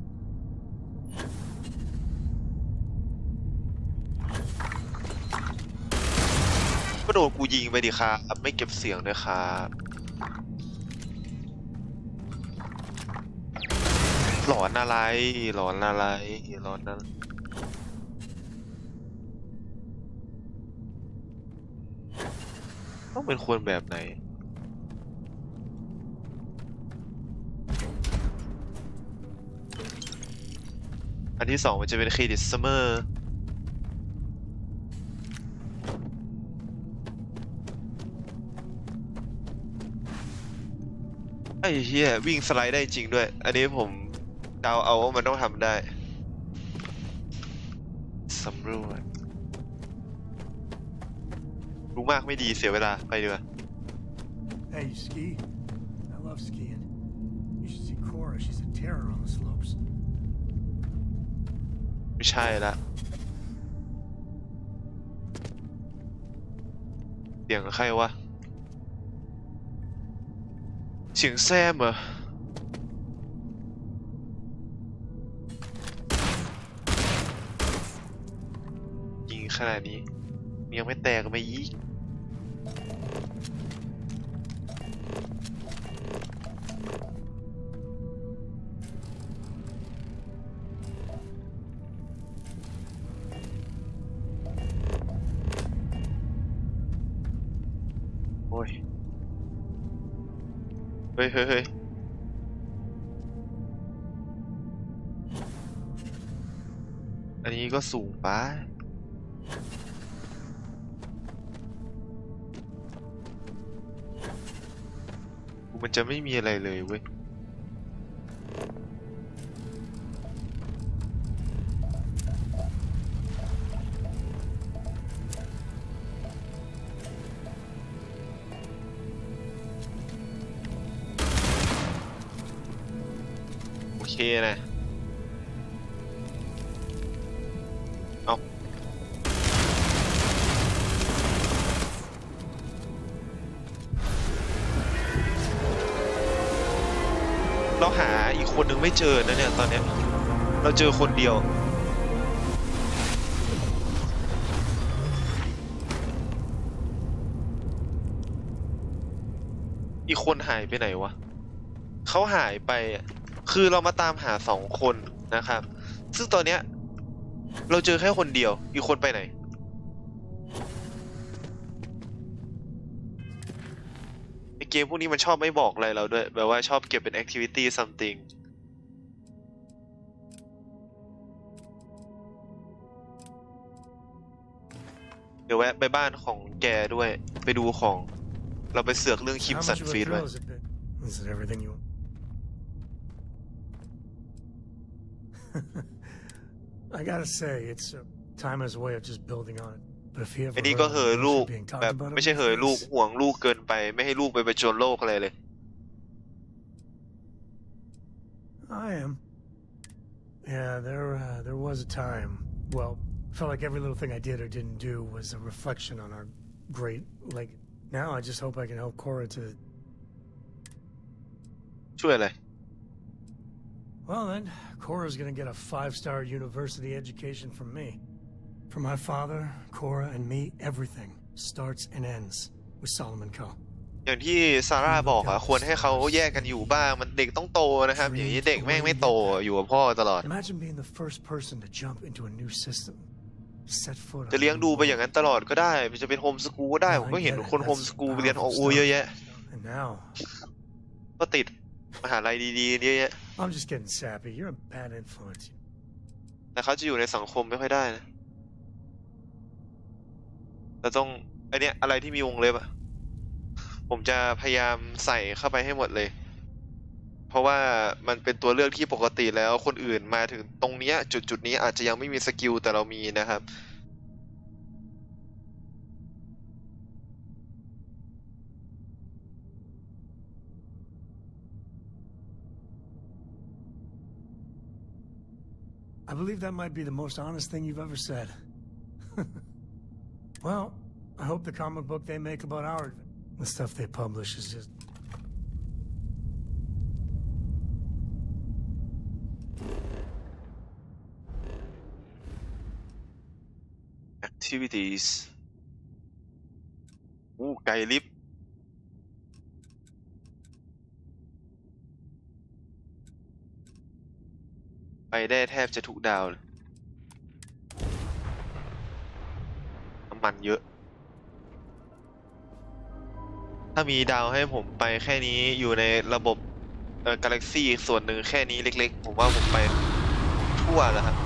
ก็โดนกูยิงไปดิครับไม่เก็บเสียงด้วยครับหลอนอะไรต้องเป็นคนแบบไหนอันที่สองมันจะเป็นเครดิตซัมเมอร์ไอ้เหี้ยวิ่งสไลด์ได้จริงด้วย อันนี้ผมเดาเอาว่ามันต้องทำได้สำรวจรู้มากไม่ดีเสียเวลาไปดีกว่า Hey, you ski? I love skiing. You should see Cora. She's a terror on the slopes. ไม่ใช่ละเสียงใครวะเสียงแซมเหรอยิงขนาดนี้ยังไม่แตกไม่ยีกโอ้ยเฮ้ยอันนี้ก็สูงไปมันจะไม่มีอะไรเลยเว้ยโอเคนะเอาเราหาอีกคนนึงไม่เจอนะเนี่ยตอนเนี้ยเราเจอคนเดียวอีกคนหายไปไหนวะเขาหายไปอ่ะคือเรามาตามหา2 คนนะครับซึ่งตอนเนี้ยเราเจอแค่คนเดียวอีกคนไปไหนไอเกมพวกนี้มันชอบไม่บอกอะไรเราด้วยแบบว่าชอบเก็บเป็น activity something เดี๋ยวแวะไปบ้านของแกด้วยไปดูของเราไปเสือกเรื่องคิม How สัน much of a ฟีดไว้ thrill has it been? Is it everything you want? I gotta say, it's time has a way of just building on it. But if you ever อันนี้ heard ก็ of เหอ the ลูก notion being แบ talked บ about ไม่ใช่ over เหอ the ลูก years? ห่วงลูกเกินไปไม่ให้ลูกไปผจญโลกอะไรเลย I am. Yeah, there was a time. Well, felt like every little thing I did or didn't do was a reflection on our great. Like now, I just hope I can help Cora to. ช่วยอะไร Well, then, Cora's gonna get a 5-star university education from me. For my father, Cora, and me, everything starts and ends with Solomon Co. อย่างที่ซาร่าบอกอะควรให้เขาแยกกันอยู่บ้างมันเด็กต้องโตนะครับอย่างนี้เด็กแม่งไม่โตอยู่กับพ่อตลอด Imagine being the first person to jump into a new system. Set foot on จะเลี้ยง a ดู new ไปอย่างนั้นตลอดก็ได้มันจะเป็นโฮมสกูลก็ได้ผมก็เห็นคนโฮมสกูลเรียนออกอูเยอะแยะ And now, ก็ติดมหาลัยดีๆเยอะแยะ I'm just getting sappy. You're a bad influence. แต่เขาจะอยู่ในสังคมไม่ค่อยได้นะเราต้องไอเนี้ยอะไรที่มีวงเล็บอะผมจะพยายามใส่เข้าไปให้หมดเลยเพราะว่ามันเป็นตัวเลือกที่ปกติแล้วคนอื่นมาถึงตรงเนี้ยจุดนี้อาจจะยังไม่มีสกิลแต่เรามีนะครับ I believe that might be the most honest thing you've ever said. Well, I hope the comic book they make about the stuff they publish is just. activities อู้ไกลลิฟต์ไปได้แทบจะทุกดาวเลยน้ำมันเยอะถ้ามีดาวให้ผมไปแค่นี้อยู่ในระบบกาแล็กซี่ส่วนหนึ่งแค่นี้เล็กๆผมว่าผมไปทั่วแล้วครับ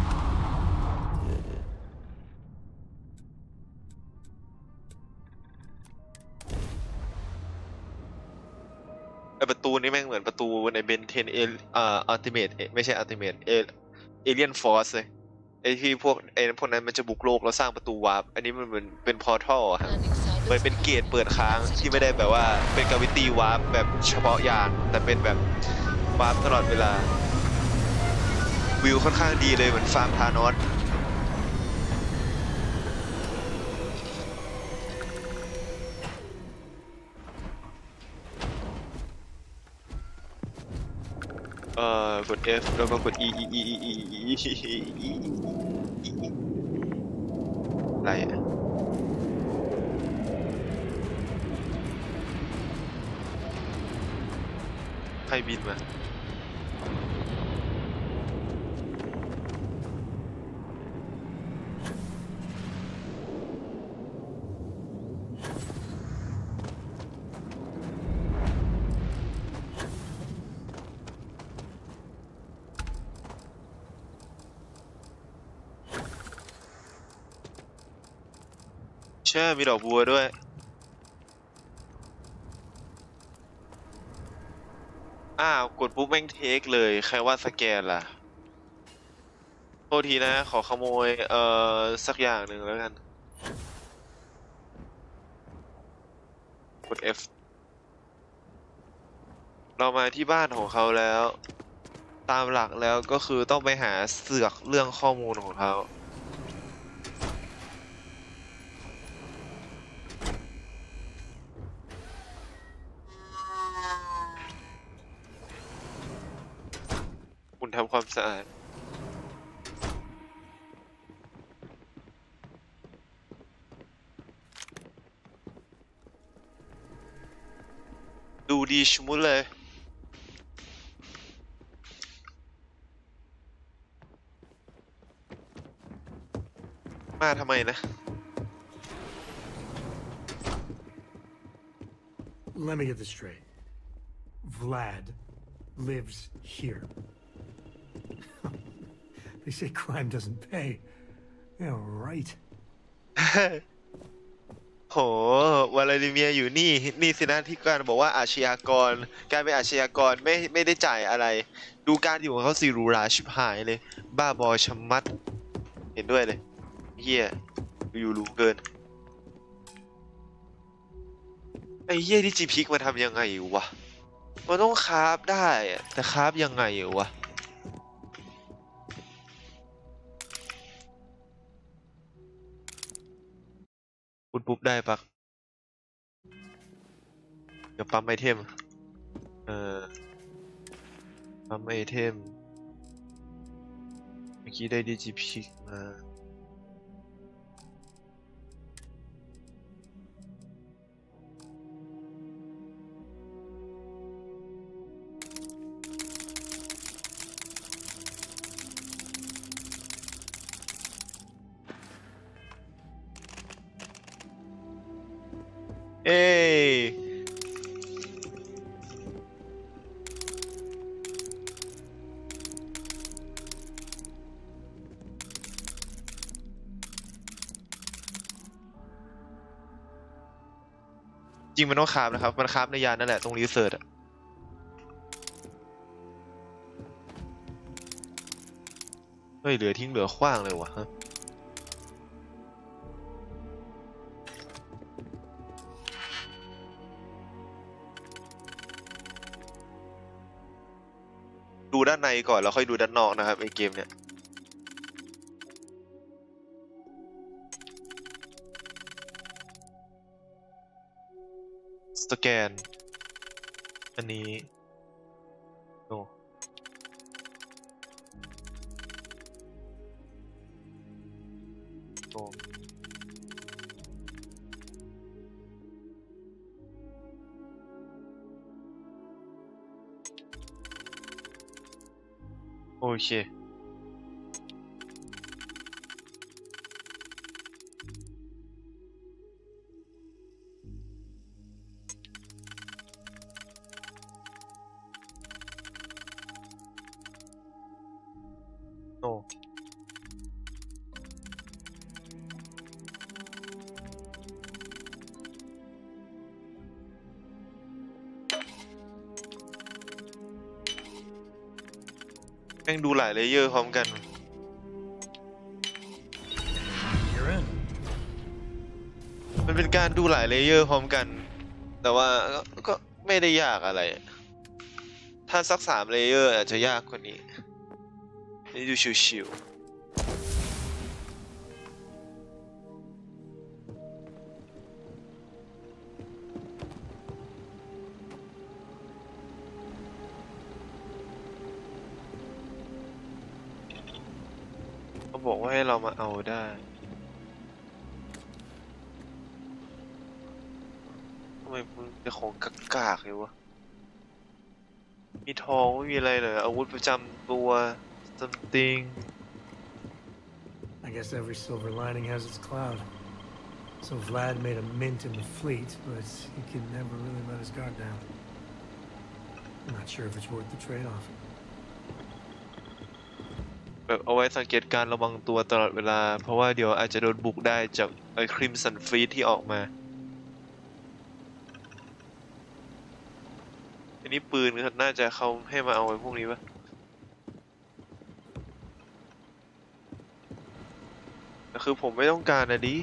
ประตูนี้แม่งเหมือนประตูในเบนเทนอัลติเมทไม่ใช่อัลติเมทเอเลียนฟอร์สเลยไอที่พวกนั้นมันจะบุกโลกแล้วสร้างประตูวาร์ปอันนี้มันเหมือนเป็นพอร์ทัลครับเหมือนเป็นเกตเปิดค้างที่ไม่ได้แบบว่าเป็นกราวิตี้วาร์ปแบบเฉพาะอย่างแต่เป็นแบบวาร์ปตลอดเวลาวิวค่อนข้างดีเลยเหมือนฟาร์มทานอสกด F แล้วก็กด E อะไรอะใครบินมาใช่มีดอกบัวด้วยกดปุ๊บแม่งเทคเลยใครว่าสแกนล่ะโทษทีนะขอขโมยสักอย่างหนึ่งแล้วกันกด F เรามาที่บ้านของเขาแล้วตามหลักแล้วก็คือต้องไปหาเสือกเรื่องข้อมูลของเขาคุณทำความสะอาดดูดีชมุดเลยมาทำไมนะ Let me get this straight. Vlad lives here. They say crime doesn't pay. Yeah, right. โหวลาดิเมียร์อยู่นี่สินะที่การบอกว่าอาชญากรการเป็นอาชญากรไม่ได้จ่ายอะไร ดูการอยู่ของเขาสิหรูหราชิบหายเลย บ้าบอชะมัด เห็นด้วยเลยเฮียอยู่รู้เกิน ไอ้เฮียที่จีพิกมาทำยังไงวะ มันต้องคราฟได้อะแต่คราฟยังไงวะ ปุ๊บได้ปะเดี๋ยวปั๊มไอเทมปั๊มไอเทมเมื่อกี้ได้ดิจิพิกมาเอ้จริงมันต้องคราฟนะครับมันคราฟในยานนั่นแหละตรงรีเสิร์ชอะเฮ้ยเหลือทิ้งเหลือขว้างเลยวะดูด้านในก่อนแล้วค่อยดูด้านนอกนะครับไอเกมเนี่ยสแกนอันนี้โอ้โอ้โอเคโอ้แม่งดูหลายเลเยอร์พร้อมกัน You're in. มันเป็นการดูหลายเลเยอร์พร้อมกัน แต่ว่าก็ไม่ได้ยากอะไร ถ้าสัก3เลเยอร์อาจจะยากกว่านี้ นี่ดูชิวๆเขาบอกว่าให้เรามาเอาได้ทำไมมึงเป็นของกากๆเลยวะ มีทองไม่มีอะไรเลยอาวุธประจำตัว something I guess every silver lining has its cloud. So Vlad made a mint in the fleet, but he can never really let his guard down. I'm not sure if it's worth the trade-off. แบบเอาไว้สังเกตการระวังตัวตลอดเวลา เพราะว่าเดี๋ยวอาจจะโดนบุกได้จากไอ้คริมสันฟลีทที่ออกมา อันนี้ปืนน่าจะเขาให้มาเอาไว้พวกนี้ปะแต่คือผมไม่ต้องการนะดิ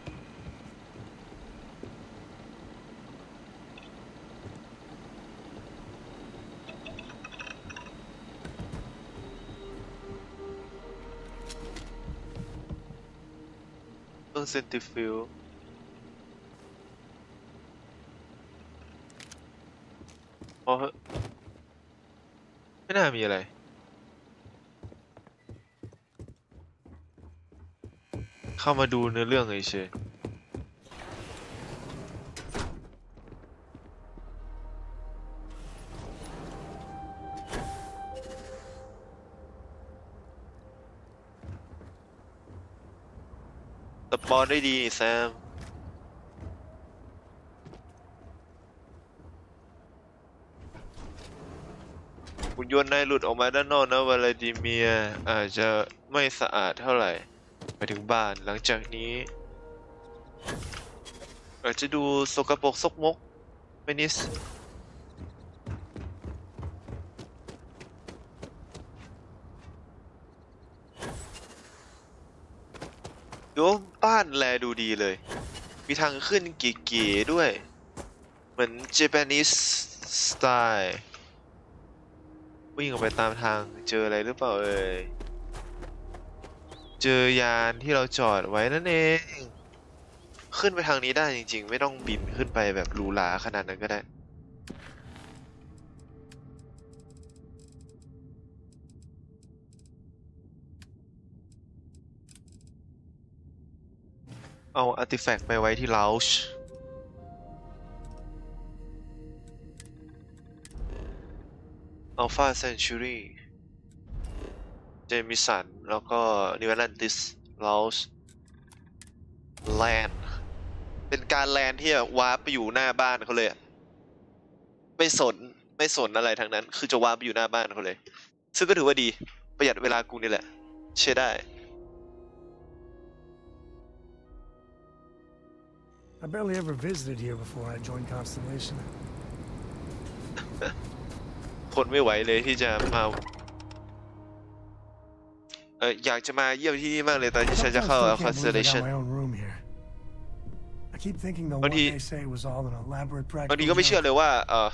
เซนติฟิลพอไม่น่ามีอะไรเข้ามาดูเนื้อเรื่องเฉยสปอนได้ดีแซมหุ่นยนต์นายหลุดออกมาด้านนอกนะวลาดิเมียร์อาจจะไม่สะอาดเท่าไหร่ไปถึงบ้านหลังจากนี้อาจจะดูสกปรกซกมกไปนิดดูบ้านแลดูดีเลยมีทางขึ้นเก๋ๆด้วยเหมือน Japanese สไตล์วิ่งออกไปตามทางเจออะไรหรือเปล่าเอ่ยเจอยานที่เราจอดไว้นั่นเองขึ้นไปทางนี้ได้จริงๆไม่ต้องบินขึ้นไปแบบหรูหราขนาดนั้นก็ได้เอาอาร์ติแฟกต์ไปไว้ที่ลาวช์อัลฟาเซนชูรี่เจมิสันแล้วก็นิวแอตแลนติสลาวช์แลนด์เป็นการแลนด์ที่วาร์ปไปอยู่หน้าบ้านเขาเลยไม่สนอะไรทั้งนั้นคือจะวาร์ปไปอยู่หน้าบ้านเขาเลยซึ่งก็ถือว่าดีประหยัดเวลากูนี่แหละใช้ได้ I barely ever visited here before I joined Constellation. คนไม่ไหวเลยที่จะมาอยากจะมาเยี่ยมที่นี่มากเลยตอนที่ฉันจะเข้า Constellation I keep thinking the one they say was all an elaborate practice. บางทีก็ไม่เชื่อเลยว่า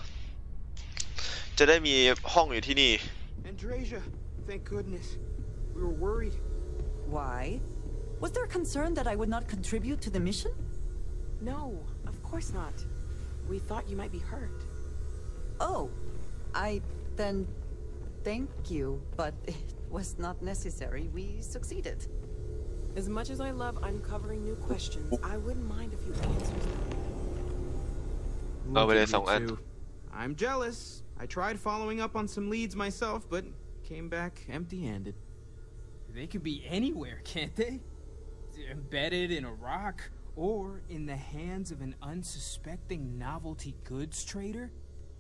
จะได้มีห้องอยู่ที่นี่ Andrasia, thank goodness. We were worried. Why? Was there concern that I would not contribute to the mission? No, of course not. We thought you might be hurt. Oh, then thank you, but it was not necessary. We succeeded. As much as I love uncovering new questions, I wouldn't mind a few answers. Look at you two. I'm jealous. I tried following up on some leads myself, but came back empty-handed. They could be anywhere, can't they? Embedded in a rock, or in the hands of an unsuspecting novelty goods trader?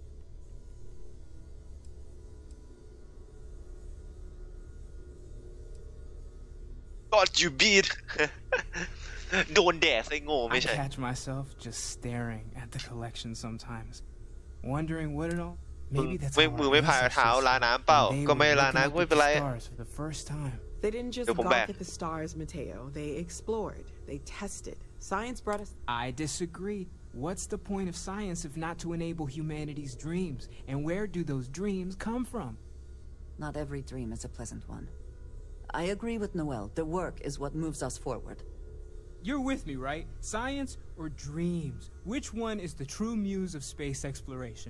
God you beat โดนแดดใส่โง่ไม่ I ใช่ catch myself just staring at the collection sometimes, wondering what it all. Maybe that's ไม่ how มือ our ไม่พาย ancestors เท้าลา felt น้ำเปล่า when they ก็ไม่ were ลา looking น้ำ up ก็ไม่ at เป็นไร the stars for the first time. They didn't just They'll come gawk back. at the stars, Mateo. They explored. They tested. Science brought us... I disagree. What's the point of science if not to enable humanity's dreams? And where do those dreams come from? Not every dream is a pleasant one. I agree with Noel. The work is what moves us forward. You're with me, right? Science or dreams? Which one is the true muse of space exploration?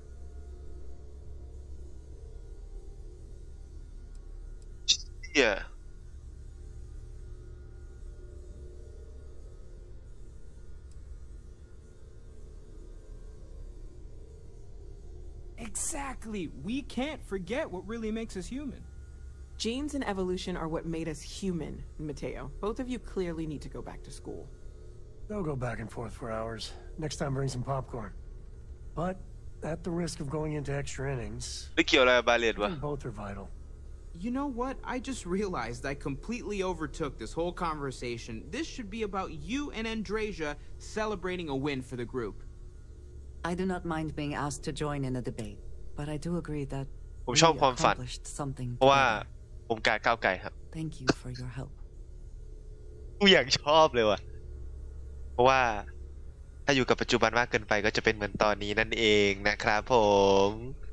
Yeah. Exactly. We can't forget what really makes us human. Genes and evolution are what made us human, Mateo. Both of you clearly need to go back to school. They'll go back and forth for hours. Next time, bring some popcorn. But at the risk of going into extra innings, ไม่เกี่ยวอะไรกับบาเลต I วะ think both are vital. You know what? I just realized I completely overtook this whole conversation. This should be about you and Andrasia celebrating a win for the group. I do not mind being asked to join in a debate. but I do agree that ผม we ชอบความฝัน accomplished something เพราะว่า together. ผมการก้าวไกลครับ Thank you for your help. กูอยากชอบเลยว่ะเพราะว่าถ้าอยู่กับปัจจุบันมากเกินไปก็จะเป็นเหมือนตอนนี้นั่นเองนะครับผม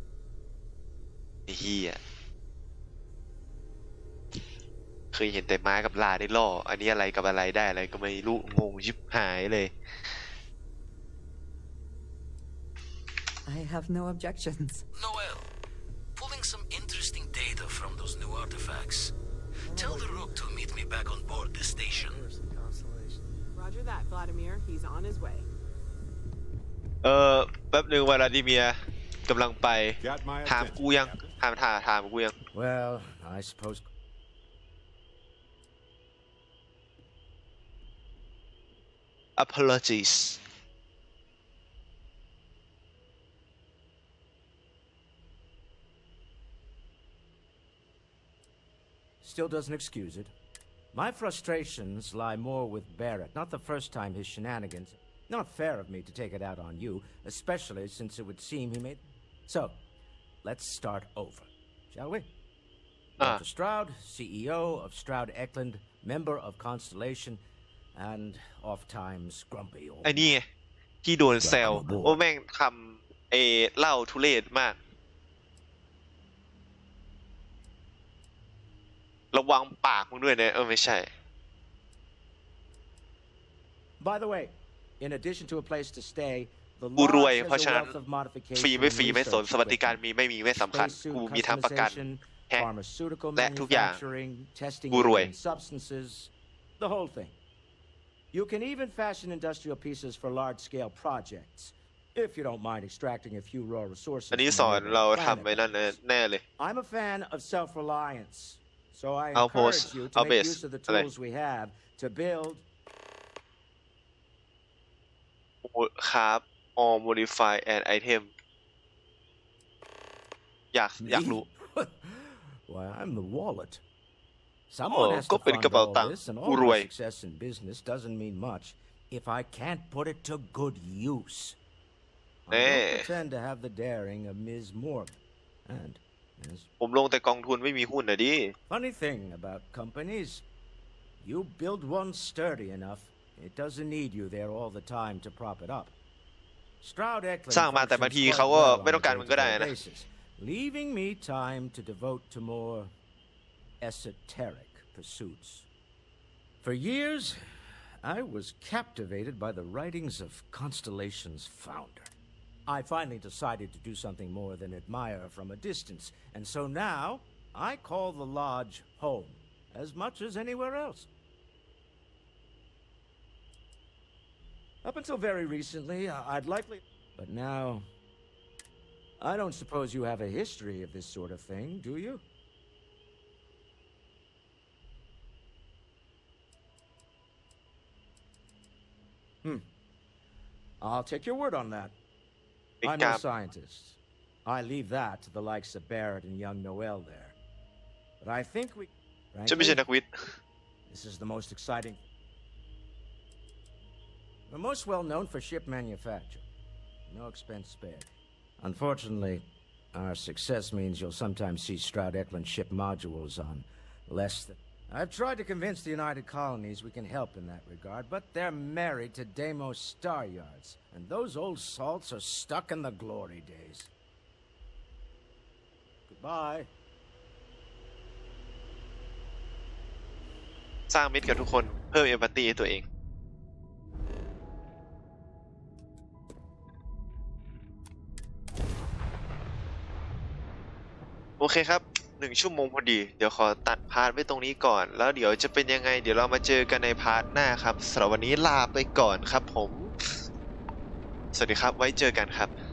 เฮียเคยเห็นแต่ม้ากับลาได้ล่ออันนี้อะไรกับอะไรได้อะไรก็ไม่รู้งงชิบหายเลย I have no objections. Noel, pulling some interesting data from those new artifacts. Tell the Rook to meet me back on board the station. Roger that, Vladimir. He's on his way. แป๊บหนึ่งวลาดิเมียร์กำลังไป ถามกูยังถามกูยัง Well, I suppose. apologies Still doesn't excuse it. My frustrations lie more with Barrett, not the first time his shenanigans. Not fair of me to take it out on you, especially since it would seem he made... So, let's start over, shall we? Dr. Stroud, CEO of Stroud Eklund, member of Constellation, and oft-times grumpy old... ไอ้นี่ไงที่โดนแซวโอ้แม่งทำเล่าทุเรศมากระวังปากมึงด้วยนะไม่ใช่ By the way, in addition to a place to stay, the กูรวย lodge เพราะ has ฉะ a นั้น wealth of modification ฟรีไม่ฟรีไม่สน research สวัสดิการ equipment. มีไม่มีไม่สำคัญ Spacesuit กูมีทั้งประกัน customization, แฮะ pharmaceutical และทุกอย่าง manufacturing, testing กูรวย alien substances, the whole thing. You can even fashion industrial pieces for large-scale projects, if you don't mind extracting a few raw resources. อันนี้สอนเราทำไปนั่นแน่เลย I'm a fan of self-reliance, so I Outpost, encourage you to Outbase, make use of the อะไร tools we have to build. ครับ all modify and item อยากรู้ Why, I'm the wallet. Someone has ก็ to เป็น fund กระเป๋า all ตังค์ this, and กู all รวย my success in business doesn't mean much if I can't put it to good use. I don't pretend to have the daring of Ms. Morgan. And, yes, ผมลงแต่กองทุนไม่มีหุ้นนะดิ funny thing about companies, you build one sturdy enough, it doesn't need you there all the time to prop it up. Stroud Eklund สร้างมาแต่บางทีเขาก็ไม่ต้องการมันก็ได้นะ leaving me time to devote to more esoteric pursuits. For years, I was captivated by the writings of Constellation's founder. I finally decided to do something more than admire from a distance, and so now I call the lodge home as much as anywhere else. Up until very recently, I'd likely... But now, I don't suppose you have a history of this sort of thing, do you? I'll take your word on that. I'm no scientist. I leave that to the likes of Barrett and young Noel there. But I think we... จะไม่ใช่นักวิทย์ This is the most exciting... We're most well known for ship manufacture. No expense spared. Unfortunately, our success means you'll sometimes see Stroud Eklund ship modules on less than... I've tried to convince the United Colonies we can help in that regard, but they're married to Deimos Star Yards, and those old salts are stuck in the glory days. Goodbye. สร้างมิตรกับทุกคนเพิ่มเอมพัตตีให้ตัวเองโอเคครับ1 ชั่วโมงพอดีเดี๋ยวขอตัดพาร์ทไว้ตรงนี้ก่อนแล้วเดี๋ยวจะเป็นยังไงเดี๋ยวเรามาเจอกันในพาร์ทหน้าครับสำหรับวันนี้ลาไปก่อนครับผมสวัสดีครับไว้เจอกันครับ